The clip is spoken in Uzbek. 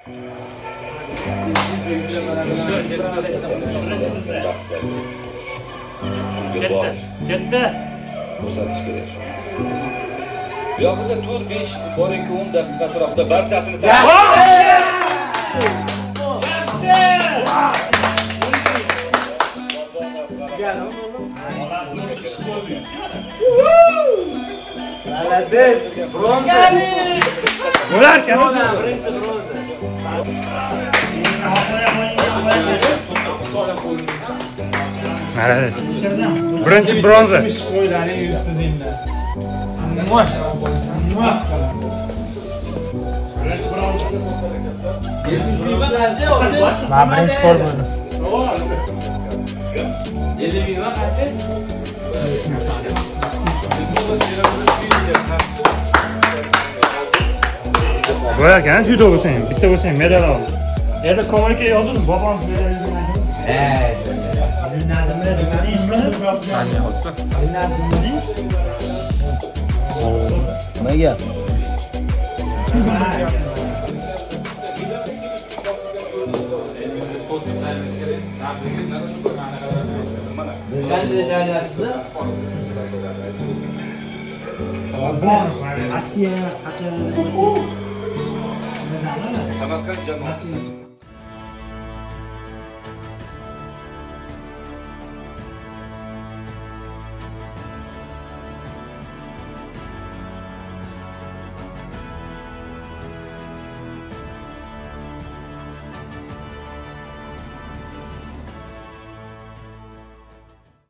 Katta. Ko'rsatish kerak shu. Bu yoqda 4-5 bor ekan 10 daqiqa atrofida barchasini Молодец! Bronza! Bo'larkan. Birinchi bronza. Malades. Birinchi bronza. Qo'ylaring yuzingda. Men birinchi qo'l bo'ldi. Bo'larkan, judo bo'lsang, bitta bo'lsang medal ol. Yerda ko'milga yozdim, bobom medal yozgan. Nimaga? Rossiya haqida Samarqand jamoasi